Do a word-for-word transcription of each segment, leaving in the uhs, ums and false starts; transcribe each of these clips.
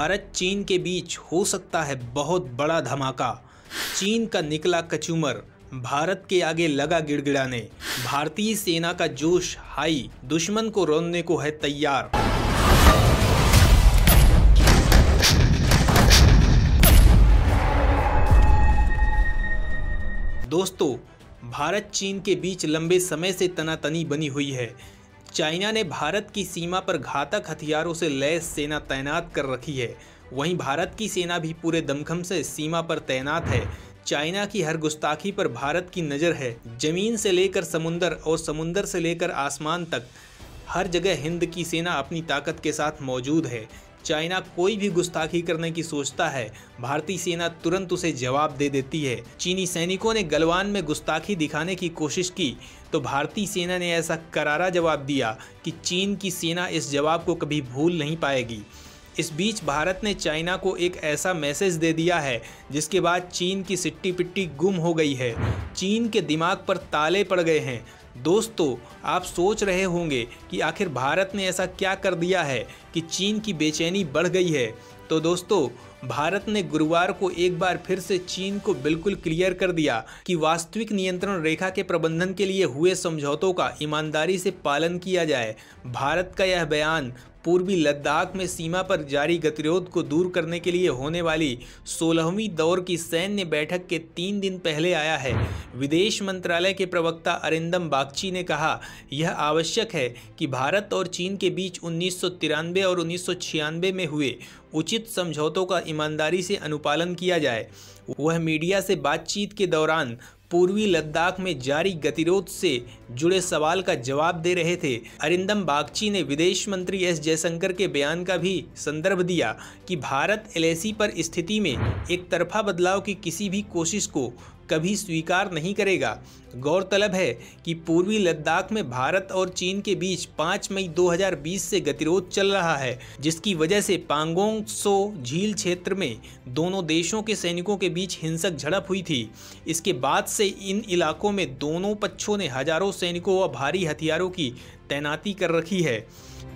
भारत चीन के बीच हो सकता है बहुत बड़ा धमाका। चीन का निकला कचूमर, भारत के आगे लगा गिड़गिड़ाने। भारतीय सेना का जोश हाई, दुश्मन को रौंदने को है तैयार। दोस्तों, भारत चीन के बीच लंबे समय से तनातनी बनी हुई है। चाइना ने भारत की सीमा पर घातक हथियारों से लैस सेना तैनात कर रखी है। वहीं भारत की सेना भी पूरे दमखम से सीमा पर तैनात है। चाइना की हर गुस्ताखी पर भारत की नज़र है। जमीन से लेकर समुंदर और समुंदर से लेकर आसमान तक हर जगह हिंद की सेना अपनी ताकत के साथ मौजूद है। चाइना कोई भी गुस्ताखी करने की सोचता है, भारतीय सेना तुरंत उसे जवाब दे देती है। चीनी सैनिकों ने गलवान में गुस्ताखी दिखाने की कोशिश की तो भारतीय सेना ने ऐसा करारा जवाब दिया कि चीन की सेना इस जवाब को कभी भूल नहीं पाएगी। इस बीच भारत ने चाइना को एक ऐसा मैसेज दे दिया है जिसके बाद चीन की सिट्टी पिट्टी गुम हो गई है। चीन के दिमाग पर ताले पड़ गए हैं। दोस्तों, आप सोच रहे होंगे कि आखिर भारत ने ऐसा क्या कर दिया है कि चीन की बेचैनी बढ़ गई है। तो दोस्तों, भारत ने गुरुवार को एक बार फिर से चीन को बिल्कुल क्लियर कर दिया कि वास्तविक नियंत्रण रेखा के प्रबंधन के लिए हुए समझौतों का ईमानदारी से पालन किया जाए। भारत का यह बयान पूर्वी लद्दाख में सीमा पर जारी गतिरोध को दूर करने के लिए होने वाली सोलहवीं दौर की सैन्य बैठक के तीन दिन पहले आया है। विदेश मंत्रालय के प्रवक्ता अरिंदम बागची ने कहा, यह आवश्यक है कि भारत और चीन के बीच उन्नीस सौ तिरानवे और उन्नीस सौ छियानवे में हुए उचित समझौतों का ईमानदारी से अनुपालन किया जाए। वह मीडिया से बातचीत के दौरान पूर्वी लद्दाख में जारी गतिरोध से जुड़े सवाल का जवाब दे रहे थे। अरिंदम बागची ने विदेश मंत्री एस जयशंकर के बयान का भी संदर्भ दिया कि भारत एल ए सी पर स्थिति में एक तरफा बदलाव की किसी भी कोशिश को कभी स्वीकार नहीं करेगा। गौरतलब है कि पूर्वी लद्दाख में भारत और चीन के बीच पाँच मई दो हज़ार बीस से गतिरोध चल रहा है, जिसकी वजह से पांगोंग त्सो झील क्षेत्र में दोनों देशों के सैनिकों के बीच हिंसक झड़प हुई थी। इसके बाद से इन इलाकों में दोनों पक्षों ने हजारों सैनिकों व भारी हथियारों की तैनाती कर रखी है।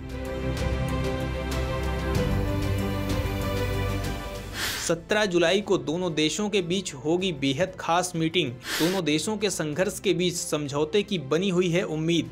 सत्रह जुलाई को दोनों देशों के बीच होगी बेहद खास मीटिंग। दोनों देशों के संघर्ष के बीच समझौते की बनी हुई है उम्मीद।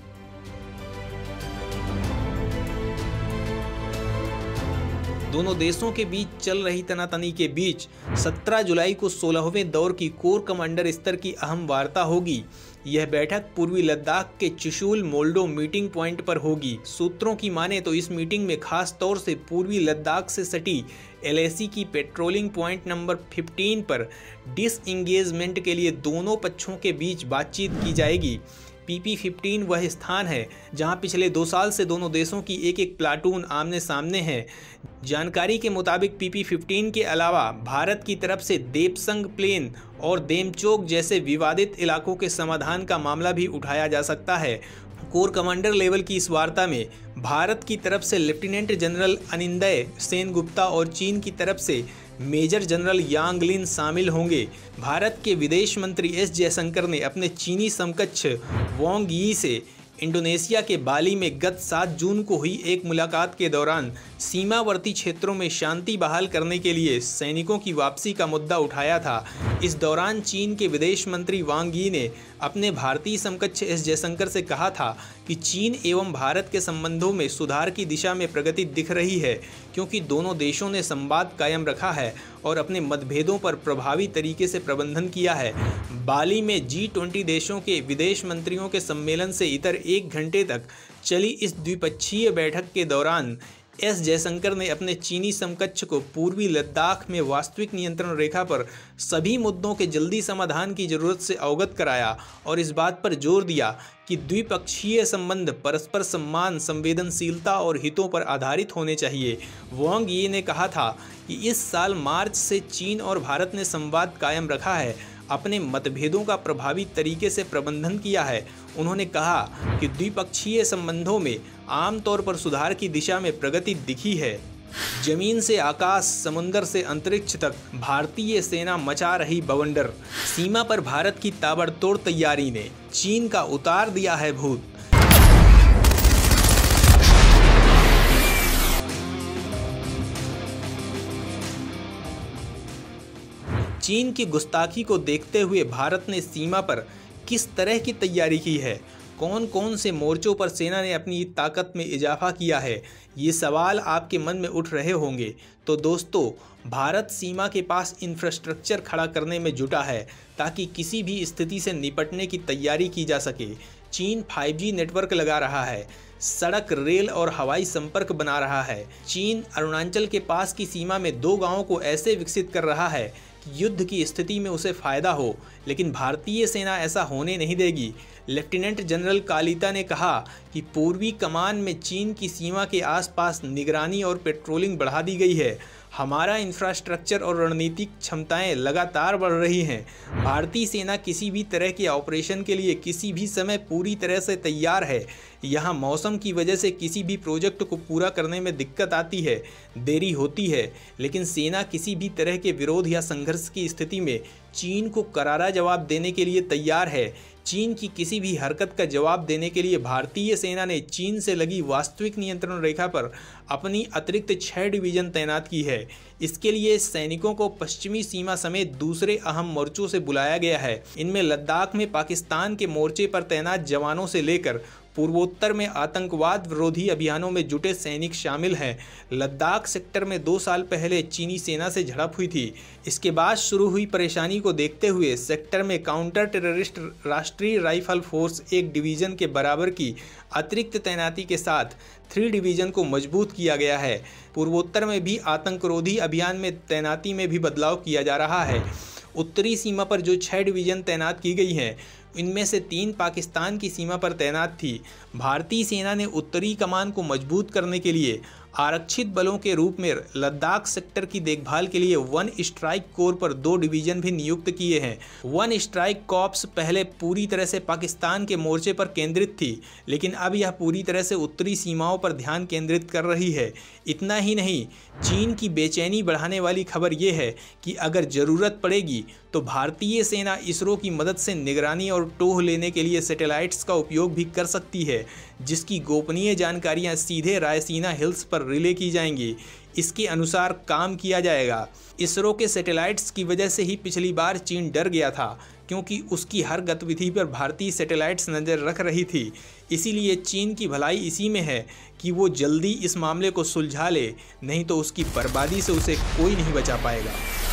दोनों देशों के बीच चल रही तनातनी के बीच सत्रह जुलाई को सोलहवें दौर की कोर कमांडर स्तर की अहम वार्ता होगी। यह बैठक पूर्वी लद्दाख के चुशूल मोल्डो मीटिंग पॉइंट पर होगी। सूत्रों की माने तो इस मीटिंग में खास तौर से पूर्वी लद्दाख से सटी एल ए सी की पेट्रोलिंग पॉइंट नंबर पंद्रह पर डिसएंगेजमेंट के लिए दोनों पक्षों के बीच बातचीत की जाएगी। पी पी पंद्रह वह स्थान है जहां पिछले दो साल से दोनों देशों की एक एक प्लाटून आमने सामने है। जानकारी के मुताबिक पी पी पंद्रह के अलावा भारत की तरफ से देपसंग प्लेन और देमचोक जैसे विवादित इलाकों के समाधान का मामला भी उठाया जा सकता है। कोर कमांडर लेवल की इस वार्ता में भारत की तरफ से लेफ्टिनेंट जनरल अनिंदय सेनगुप्ता और चीन की तरफ से मेजर जनरल यांग लिन शामिल होंगे। भारत के विदेश मंत्री एस जयशंकर ने अपने चीनी समकक्ष वांग यी से इंडोनेशिया के बाली में गत सात जून को हुई एक मुलाकात के दौरान सीमावर्ती क्षेत्रों में शांति बहाल करने के लिए सैनिकों की वापसी का मुद्दा उठाया था। इस दौरान चीन के विदेश मंत्री वांग यी ने अपने भारतीय समकक्ष एस जयशंकर से कहा था कि चीन एवं भारत के संबंधों में सुधार की दिशा में प्रगति दिख रही है, क्योंकि दोनों देशों ने संवाद कायम रखा है और अपने मतभेदों पर प्रभावी तरीके से प्रबंधन किया है। बाली में जी ट्वेंटी देशों के विदेश मंत्रियों के सम्मेलन से इतर एक घंटे तक चली इस द्विपक्षीय बैठक के दौरान एस जयशंकर ने अपने चीनी समकक्ष को पूर्वी लद्दाख में वास्तविक नियंत्रण रेखा पर सभी मुद्दों के जल्दी समाधान की जरूरत से अवगत कराया और इस बात पर जोर दिया कि द्विपक्षीय संबंध परस्पर सम्मान, संवेदनशीलता और हितों पर आधारित होने चाहिए। वांग यी ने कहा था कि इस साल मार्च से चीन और भारत ने संवाद कायम रखा है, अपने मतभेदों का प्रभावी तरीके से प्रबंधन किया है। उन्होंने कहा कि द्विपक्षीय संबंधों में आमतौर पर सुधार की दिशा में प्रगति दिखी है। जमीन से आकाश, समुंदर से अंतरिक्ष तक भारतीय सेना मचा रही बवंडर। सीमा पर भारत की ताबड़तोड़ तैयारी ने चीन का उतार दिया है भूत। चीन की गुस्ताखी को देखते हुए भारत ने सीमा पर किस तरह की तैयारी की है, कौन कौन से मोर्चों पर सेना ने अपनी ताकत में इजाफा किया है, ये सवाल आपके मन में उठ रहे होंगे। तो दोस्तों, भारत सीमा के पास इंफ्रास्ट्रक्चर खड़ा करने में जुटा है ताकि किसी भी स्थिति से निपटने की तैयारी की जा सके। चीन फाइव जी नेटवर्क लगा रहा है, सड़क, रेल और हवाई संपर्क बना रहा है। चीन अरुणाचल के पास की सीमा में दो गांवों को ऐसे विकसित कर रहा है कि युद्ध की स्थिति में उसे फायदा हो, लेकिन भारतीय सेना ऐसा होने नहीं देगी। लेफ्टिनेंट जनरल कालिता ने कहा कि पूर्वी कमान में चीन की सीमा के आसपास निगरानी और पेट्रोलिंग बढ़ा दी गई है। हमारा इंफ्रास्ट्रक्चर और रणनीतिक क्षमताएं लगातार बढ़ रही हैं। भारतीय सेना किसी भी तरह के ऑपरेशन के लिए किसी भी समय पूरी तरह से तैयार है। यहाँ मौसम की वजह से किसी भी प्रोजेक्ट को पूरा करने में दिक्कत आती है, देरी होती है, लेकिन सेना किसी भी तरह के विरोध या संघर्ष की स्थिति में चीन को करारा जवाब देने के लिए तैयार है। चीन की किसी भी हरकत का जवाब देने के लिए भारतीय सेना ने चीन से लगी वास्तविक नियंत्रण रेखा पर अपनी अतिरिक्त छह डिवीजन तैनात की है। इसके लिए सैनिकों को पश्चिमी सीमा समेत दूसरे अहम मोर्चों से बुलाया गया है। इनमें लद्दाख में पाकिस्तान के मोर्चे पर तैनात जवानों से लेकर पूर्वोत्तर में आतंकवाद विरोधी अभियानों में जुटे सैनिक शामिल हैं। लद्दाख सेक्टर में दो साल पहले चीनी सेना से झड़प हुई थी। इसके बाद शुरू हुई परेशानी को देखते हुए सेक्टर में counter terrorist Rashtriya rifle force एक डिवीजन के बराबर की अतिरिक्त तैनाती के साथ थ्री डिवीजन को मजबूत किया गया है। पूर्वोत्तर में भी आतंकरोधी अभियान में तैनाती में भी बदलाव किया जा रहा है। उत्तरी सीमा पर जो छह डिवीजन तैनात की गई हैं, इनमें से तीन पाकिस्तान की सीमा पर तैनात थी। भारतीय सेना ने उत्तरी कमान को मजबूत करने के लिए आरक्षित बलों के रूप में लद्दाख सेक्टर की देखभाल के लिए वन स्ट्राइक कोर पर दो डिवीजन भी नियुक्त किए हैं। वन स्ट्राइक कॉर्प्स पहले पूरी तरह से पाकिस्तान के मोर्चे पर केंद्रित थी, लेकिन अब यह पूरी तरह से उत्तरी सीमाओं पर ध्यान केंद्रित कर रही है। इतना ही नहीं, चीन की बेचैनी बढ़ाने वाली खबर यह है कि अगर ज़रूरत पड़ेगी तो भारतीय सेना इसरो की मदद से निगरानी और टोह लेने के लिए सैटेलाइट्स का उपयोग भी कर सकती है, जिसकी गोपनीय जानकारियां सीधे रायसीना हिल्स पर रिले की जाएंगी। इसके अनुसार काम किया जाएगा। इसरो के सैटेलाइट्स की वजह से ही पिछली बार चीन डर गया था, क्योंकि उसकी हर गतिविधि पर भारतीय सैटेलाइट्स नज़र रख रही थी। इसीलिए चीन की भलाई इसी में है कि वो जल्दी इस मामले को सुलझा ले, नहीं तो उसकी बर्बादी से उसे कोई नहीं बचा पाएगा।